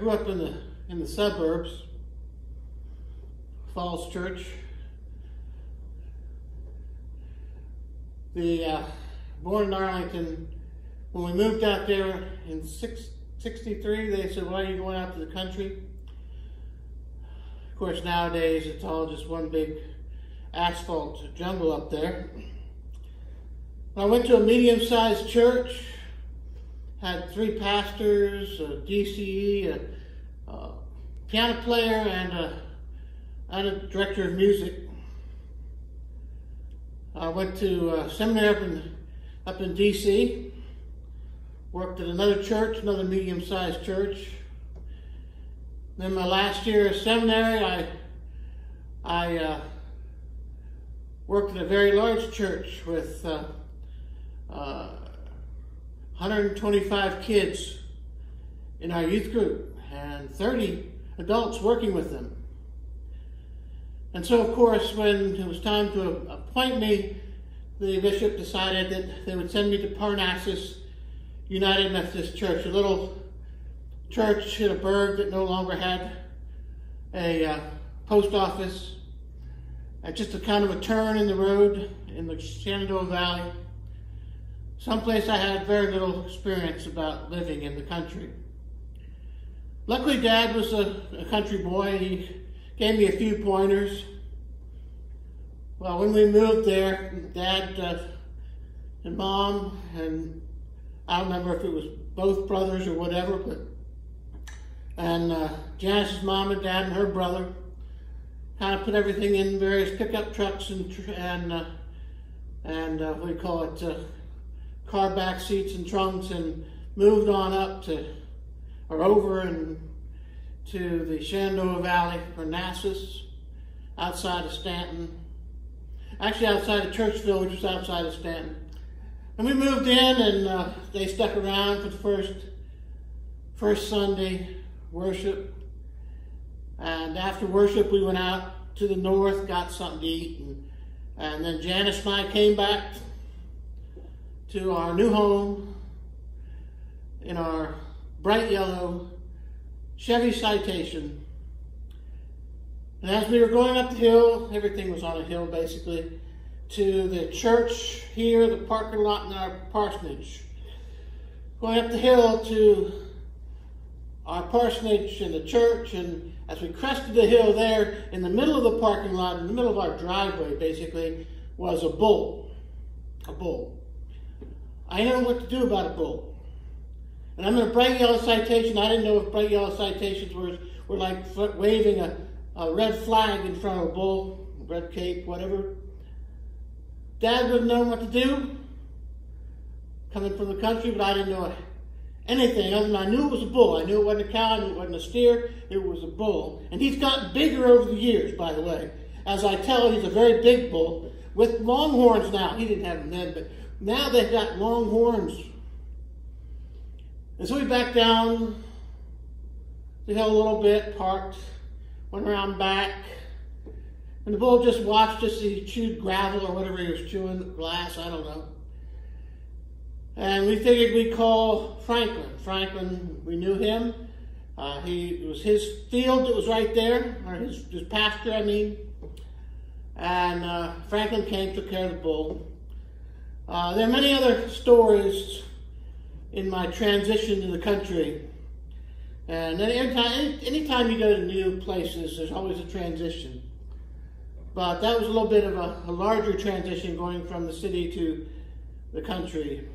grew up in the suburbs, Falls Church. Born in Arlington. When we moved out there in '63, they said, "Why are you going out to the country?" Of course, nowadays it's all just one big asphalt jungle up there. I went to a medium-sized church, had 3 pastors, a DCE, a piano player, and a director of music. I went to seminary up in DC, worked at another church, another medium-sized church. Then my last year of seminary, I worked at a very large church with 125 kids in our youth group and 30 adults working with them. And so, of course, when it was time to appoint me, the bishop decided that they would send me to Parnassus United Methodist Church, a little church in a burg that no longer had a post office, just a kind of a turn in the road in the Canody Valley, someplace I had very little experience about living in the country. Luckily, Dad was a country boy. He gave me a few pointers. Well, when we moved there, Dad and Mom, and I don't remember if it was both brothers or whatever, and Janice's mom and dad and her brother kind of put everything in various pickup trucks and what do you call it, car back seats and trunks, and moved on up to, or over and to the Shenandoah Valley, Parnassus, outside of Stanton. Actually outside of Churchville, which was outside of Stanton. And we moved in, and they stuck around for the first Sunday worship. And after worship, we went out to the north, got something to eat, and then Janice and I came back to our new home in our bright yellow Chevy Citation. And as we were going up the hill, everything was on a hill basically, to the church here, the parking lot, and our parsonage. Going up the hill to our parsonage and the church, and as we crested the hill there, in the middle of the parking lot, in the middle of our driveway basically, was a bull. A bull. I didn't know what to do about a bull. And I'm in a bright yellow Citation. I didn't know if bright yellow Citations were like waving a red flag in front of a bull, red cape, whatever. Dad wouldn't know what to do, coming from the country, but I didn't know anything other than I knew it was a bull. I knew it wasn't a cow, I knew it wasn't a steer, it was a bull. And he's gotten bigger over the years, by the way. As I tell, he's a very big bull, with long horns now. He didn't have them then, but now they've got long horns. And so we backed down the hill a little bit, parked, went around back, and the bull just watched us as he chewed gravel or whatever he was chewing, glass, I don't know. And we figured we'd call Franklin. Franklin, we knew him. It was his field that was right there, or his pasture, I mean. And Franklin came, took care of the bull. There are many other stories in my transition to the country. And anytime you go to new places, there's always a transition. But that was a little bit of a larger transition, going from the city to the country.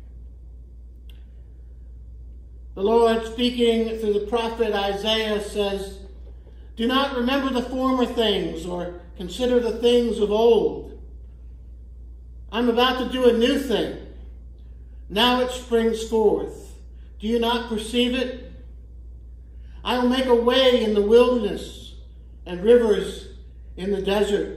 The Lord, speaking through the prophet Isaiah, says, "Do not remember the former things, or consider the things of old. I'm about to do a new thing. Now it springs forth. Do you not perceive it? I will make a way in the wilderness and rivers in the desert."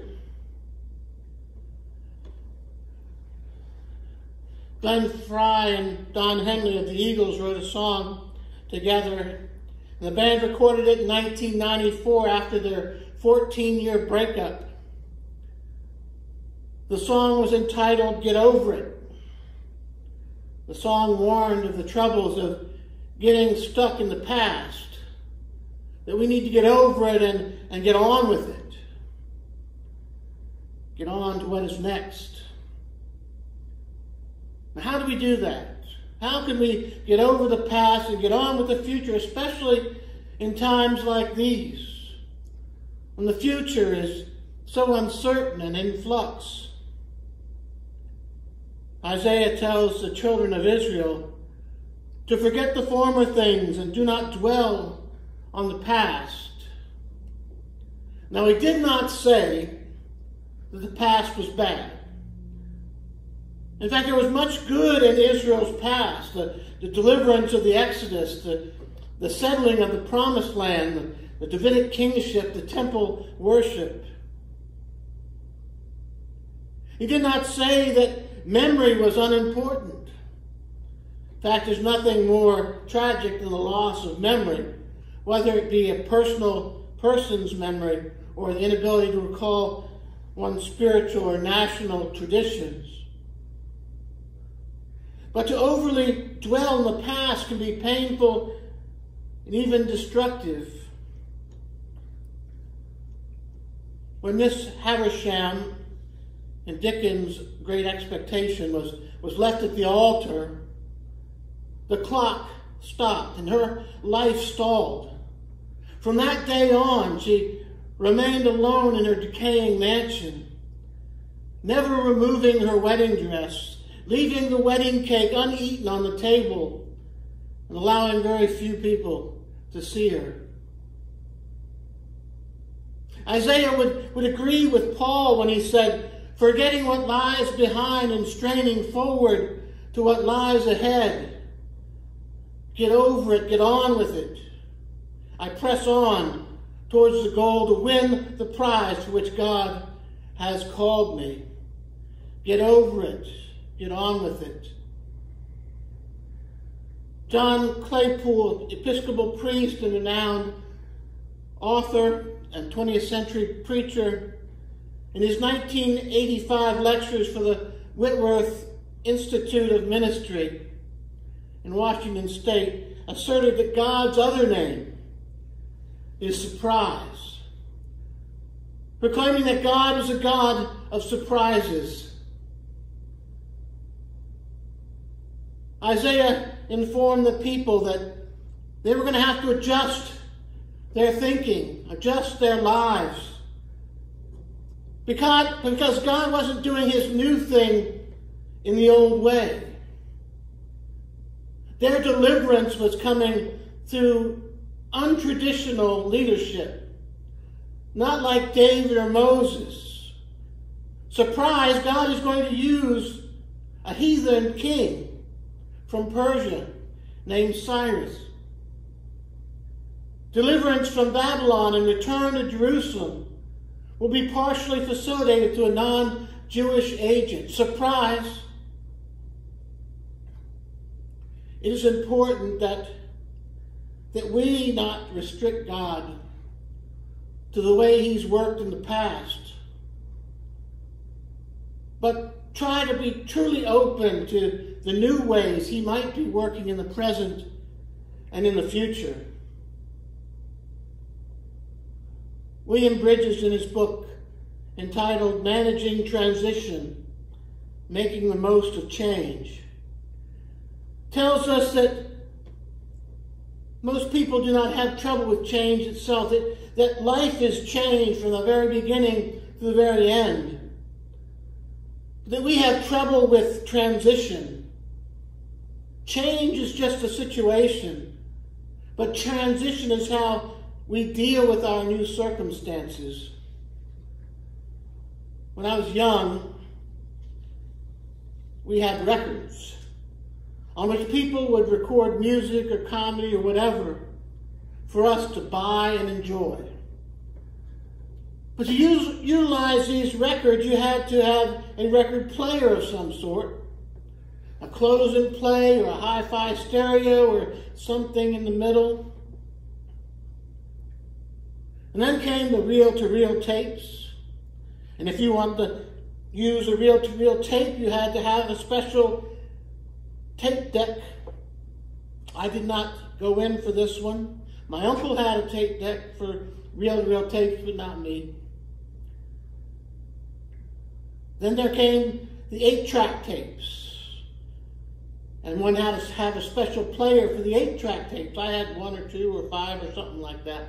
Glenn Fry and Don Henley of the Eagles wrote a song together. The band recorded it in 1994 after their 14-year breakup. The song was entitled "Get Over It." The song warned of the troubles of getting stuck in the past. that we need to get over it and get on with it. Get on to what is next. Now, how do we do that? How can we get over the past and get on with the future, especially in times like these, when the future is so uncertain and in flux? Isaiah tells the children of Israel to forget the former things and do not dwell on the past. Now, he did not say that the past was bad. In fact, there was much good in Israel's past. The deliverance of the Exodus, the settling of the Promised Land, the Davidic kingship, the temple worship. He did not say that memory was unimportant. In fact, there's nothing more tragic than the loss of memory, whether it be a person's memory or the inability to recall one's spiritual or national traditions. But to overly dwell in the past can be painful and even destructive. When Miss Havisham in Dickens' Great Expectation was left at the altar, the clock stopped and her life stalled. From that day on, she remained alone in her decaying mansion, never removing her wedding dress, leaving the wedding cake uneaten on the table, and allowing very few people to see her. Isaiah would agree with Paul when he said, forgetting what lies behind and straining forward to what lies ahead. Get over it, get on with it. I press on towards the goal to win the prize for which God has called me. Get over it. Get on with it. John Claypool, Episcopal priest and renowned author and 20th century preacher, in his 1985 lectures for the Whitworth Institute of Ministry in Washington State, asserted that God's other name is surprise, proclaiming that God is a God of surprises. Isaiah informed the people that they were going to have to adjust their thinking, adjust their lives, because God wasn't doing his new thing in the old way. Their deliverance was coming through untraditional leadership, not like David or Moses. Surprise, God is going to use a heathen king from Persia named Cyrus. Deliverance from Babylon and return to Jerusalem will be partially facilitated through a non-Jewish agent. Surprise! It is important that we not restrict God to the way he's worked in the past, but try to be truly open to the new ways he might be working in the present and in the future. William Bridges, in his book entitled Managing Transition, Making the Most of Change, tells us that most people do not have trouble with change itself, that life is changed from the very beginning to the very end. That we have trouble with transition. Change is just a situation, but transition is how we deal with our new circumstances. When I was young, we had records on which people would record music or comedy or whatever for us to buy and enjoy. But to utilize these records, you had to have a record player of some sort, a close-in play or a hi-fi stereo or something in the middle. And then came the reel-to-reel tapes. And if you wanted to use a reel-to-reel tape, you had to have a special tape deck. I did not go in for this one. My uncle had a tape deck for reel-to-reel tapes, but not me. Then there came the 8-track tapes. And one had to have a special player for the 8-track tapes. I had 1 or 2 or 5 or something like that.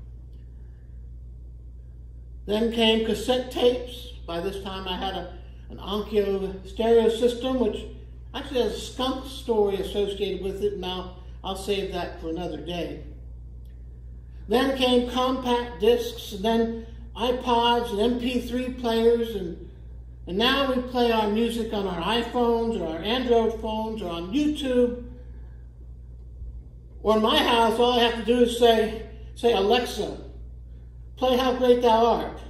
Then came cassette tapes. By this time I had an Onkyo stereo system, which actually has a skunk story associated with it. Now I'll save that for another day. Then came compact discs, and then iPods and MP3 players, and now we play our music on our iPhones or our Android phones or on YouTube. Or in my house, all I have to do is say, Alexa, play How Great Thou Art.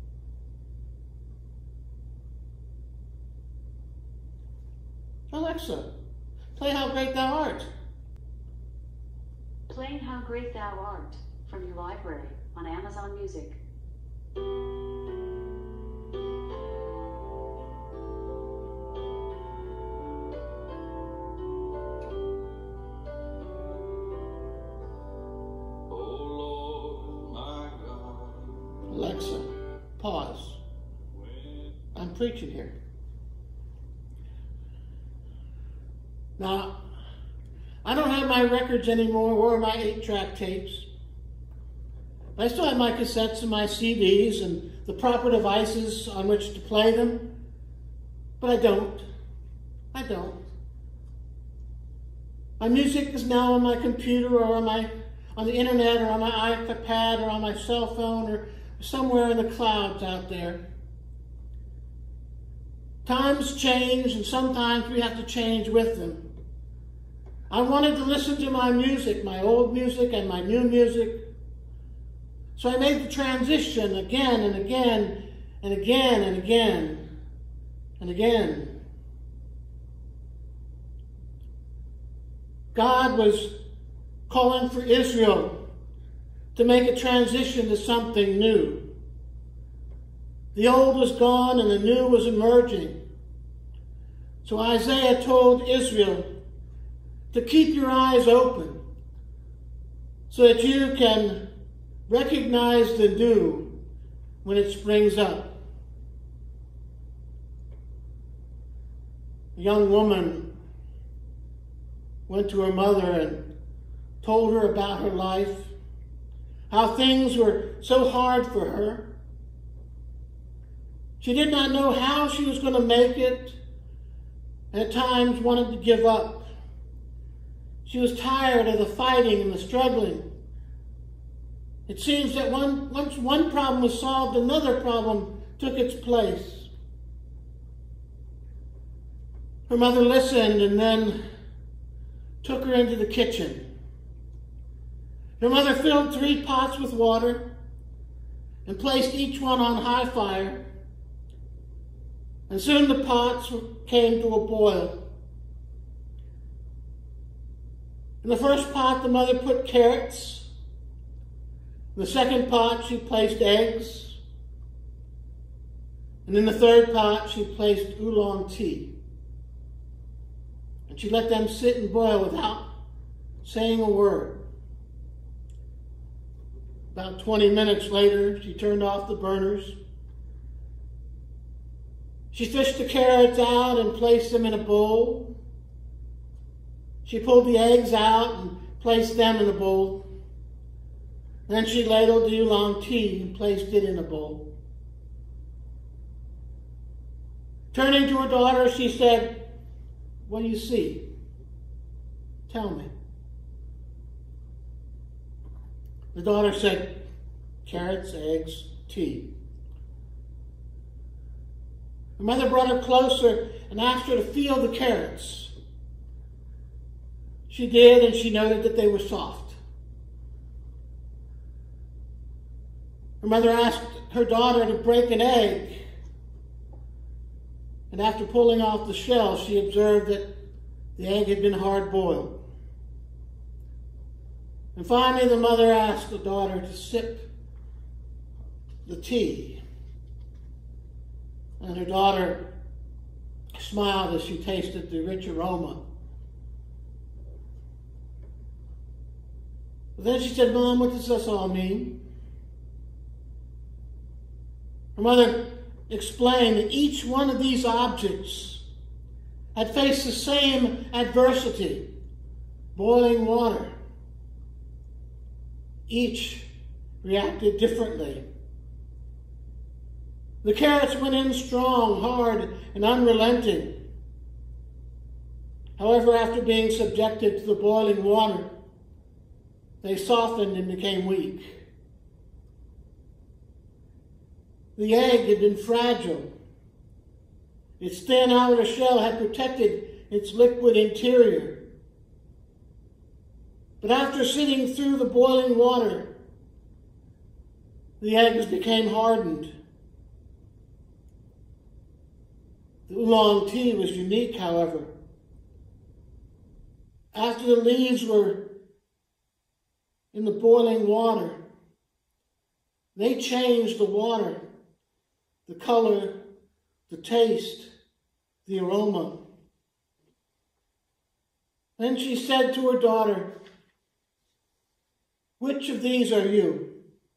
Alexa, play How Great Thou Art. Playing How Great Thou Art from your library on Amazon Music. Alexa, pause. I'm preaching here. Now, I don't have my records anymore or my 8-track tapes. I still have my cassettes and my CDs and the proper devices on which to play them, but I don't. My music is now on my computer or on the internet or on my iPad or on my cell phone or somewhere in the clouds out there. Times change, and sometimes we have to change with them. I wanted to listen to my music, my old music and my new music. So I made the transition again and again and again and again and again. God was calling for Israel to make a transition to something new. The old was gone and the new was emerging. So Isaiah told Israel to keep your eyes open so that you can recognize the new when it springs up. A young woman went to her mother and told her about her life, how things were so hard for her. She did not know how she was going to make it, and at times wanted to give up. She was tired of the fighting and the struggling. It seems that once one problem was solved, another problem took its place. Her mother listened and then took her into the kitchen. Her mother filled 3 pots with water and placed each one on high fire. And soon the pots came to a boil. In the first pot, the mother put carrots. In the second pot, she placed eggs. And in the third pot, she placed oolong tea. And she let them sit and boil without saying a word. About 20 minutes later, she turned off the burners. She fished the carrots out and placed them in a bowl. She pulled the eggs out and placed them in a bowl. Then she ladled the oolong tea and placed it in a bowl. Turning to her daughter, she said, "What do you see? Tell me." The daughter said, "Carrots, eggs, tea." Her mother brought her closer and asked her to feel the carrots. She did, and she noted that they were soft. Her mother asked her daughter to break an egg, and after pulling off the shell, she observed that the egg had been hard-boiled. And finally, the mother asked the daughter to sip the tea. And her daughter smiled as she tasted the rich aroma. But then she said, Mom, what does this all mean? Her mother explained that each one of these objects had faced the same adversity, boiling water. Each reacted differently. The carrots went in strong, hard, and unrelenting. However, after being subjected to the boiling water, they softened and became weak. The egg had been fragile. Its thin outer shell had protected its liquid interior. But after sitting through the boiling water, the eggs became hardened. The oolong tea was unique, however. After the leaves were in the boiling water, they changed the water, the color, the taste, the aroma. Then she said to her daughter, which of these are you?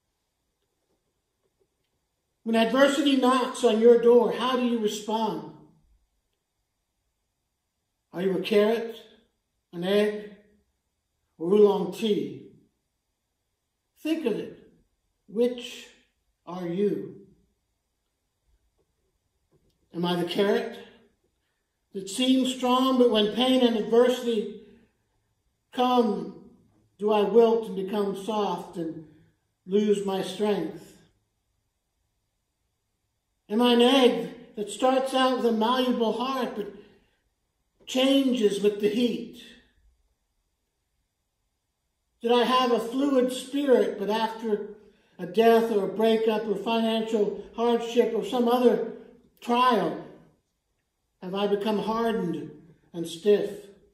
When adversity knocks on your door, how do you respond? Are you a carrot, an egg, or oolong tea? Think of it. Which are you? Am I the carrot that seems strong, but when pain and adversity come, do I wilt and become soft and lose my strength? Am I an egg that starts out with a malleable heart, but changes with the heat? Did I have a fluid spirit, but after a death or a breakup or financial hardship or some other trial, have I become hardened and stiff?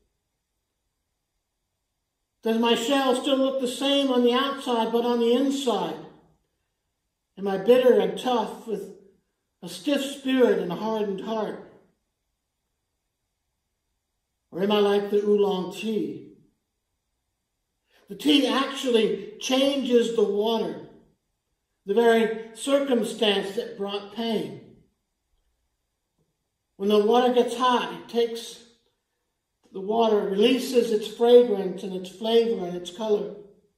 Does my shell still look the same on the outside, but on the inside? Am I bitter and tough with a stiff spirit and a hardened heart? Or am I like the oolong tea? The tea actually changes the water, the very circumstance that brought pain. When the water gets hot, it takes the water, releases its fragrance and its flavor and its color.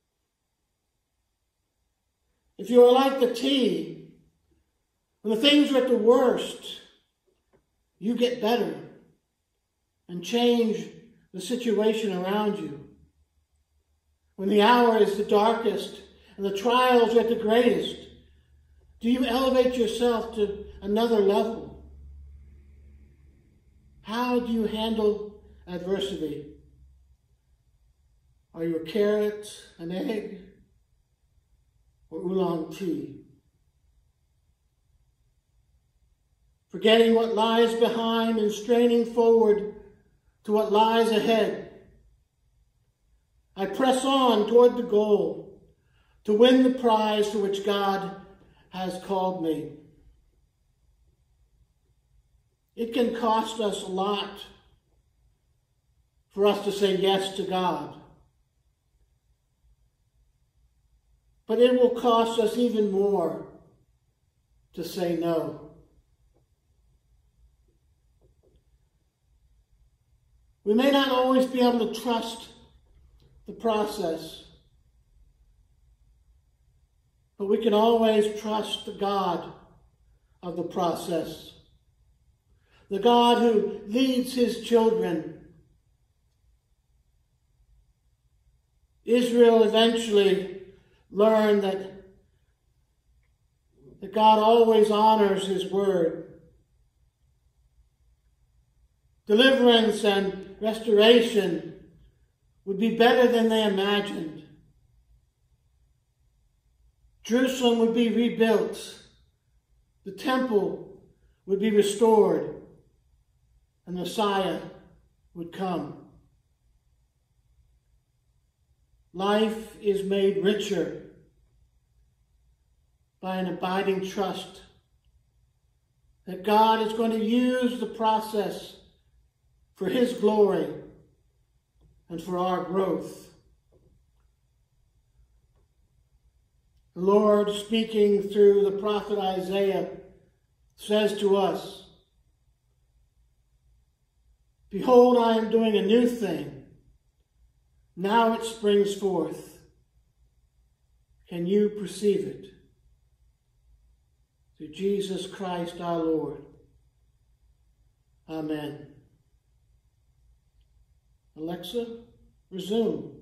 If you are like the tea, when the things are at the worst, you get better and change the situation around you. When the hour is the darkest and the trials are at the greatest, do you elevate yourself to another level? How do you handle adversity? Are you a carrot, an egg, or oolong tea? Forgetting what lies behind and straining forward to what lies ahead, I press on toward the goal to win the prize for which God has called me. It can cost us a lot for us to say yes to God. But it will cost us even more to say no. We may not always be able to trust the process, but we can always trust the God of the process, the God who leads his children. Israel eventually learned that God always honors his word. Deliverance and restoration would be better than they imagined. Jerusalem would be rebuilt. The temple would be restored. And Messiah would come. Life is made richer by an abiding trust that God is going to use the process for his glory and for our growth. The Lord, speaking through the prophet Isaiah, says to us, "Behold, I am doing a new thing. Now it springs forth. Can you perceive it?" Through Jesus Christ our Lord. Amen. Alexa, resume.